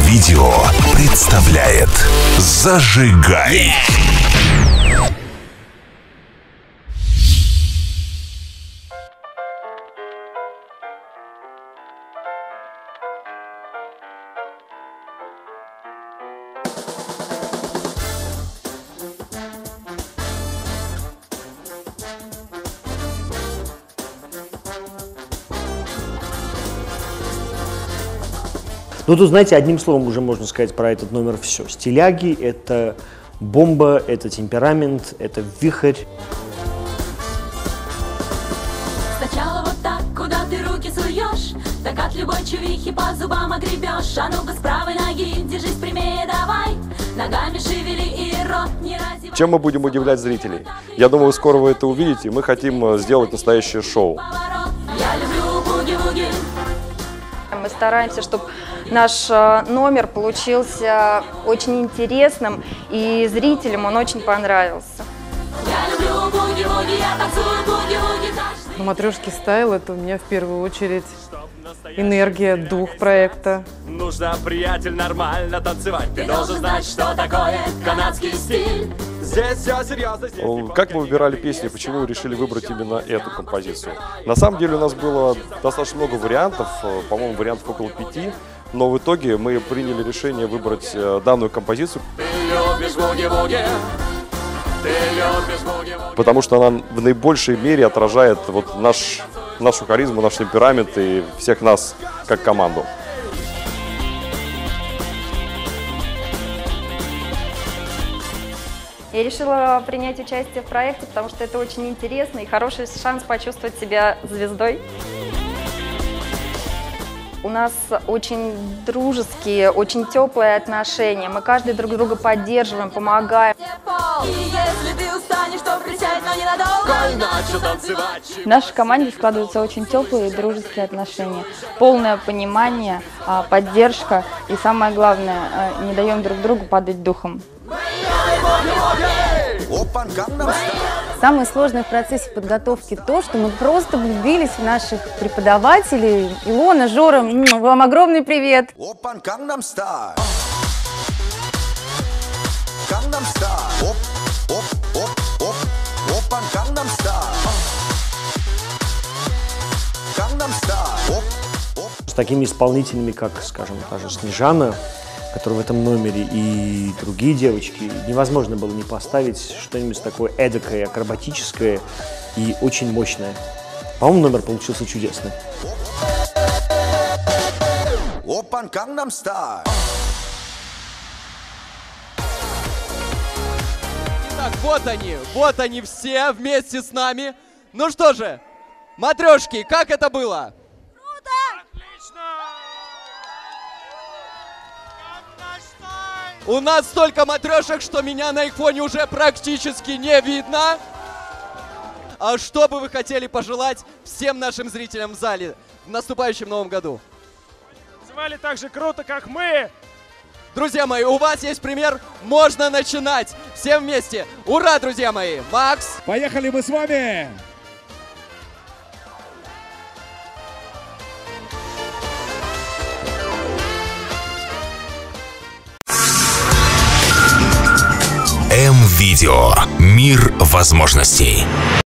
М-Видео представляет «Зажигай». Ну, тут, знаете, одним словом уже можно сказать про этот номер все. Стиляги — это бомба, это темперамент, это вихрь. Сначала вот так, куда ты руки суешь, так от любой чувихи по зубам огребешь. А ну-ка с правой ноги, держись прямее давай, ногами шевели и рот не разевай. Чем мы будем удивлять зрителей? Я думаю, скоро вы это увидите. Мы хотим сделать настоящее шоу. Я люблю буги-вуги. Мы стараемся, чтобы наш номер получился очень интересным, и зрителям он очень понравился. Я люблю буги-вуги, я танцую буги-вуги каждый. Матрешки стайл — это у меня в первую очередь энергия, дух проекта. Нужно, приятель, нормально танцевать. Ты должен знать, что такое канадский стиль. Здесь все серьезно. Как вы выбирали песни? Почему вы решили выбрать именно эту композицию? На самом деле у нас было достаточно много вариантов, по-моему, вариантов около 5. Но в итоге мы приняли решение выбрать данную композицию, потому что она в наибольшей мере отражает вот нашу харизму, наш темперамент и всех нас как команду. Я решила принять участие в проекте, потому что это очень интересно и хороший шанс почувствовать себя звездой. У нас очень дружеские, очень теплые отношения. Мы каждый друг друга поддерживаем, помогаем. И если ты устанешь, то присядь, но ненадолго. В нашей команде складываются очень теплые и дружеские отношения, полное понимание, поддержка и, самое главное, не даем друг другу падать духом. Самое сложное в процессе подготовки то, что мы просто влюбились в наших преподавателей. Илона, Жора, вам огромный привет! С такими исполнителями, как, скажем, та же Снежана, которая в этом номере, и другие девочки, невозможно было не поставить что-нибудь такое эдакое, акробатическое и очень мощное. По-моему, номер получился чудесный. Итак, вот они все вместе с нами. Ну что же, матрешки, как это было? У нас столько матрешек, что меня на их фоне уже практически не видно. А что бы вы хотели пожелать всем нашим зрителям в зале в наступающем новом году? Танцевали так же круто, как мы! Друзья мои, у вас есть пример, можно начинать. Всем вместе. Ура, друзья мои! Макс! Поехали мы с вами! М-Видео. Мир возможностей.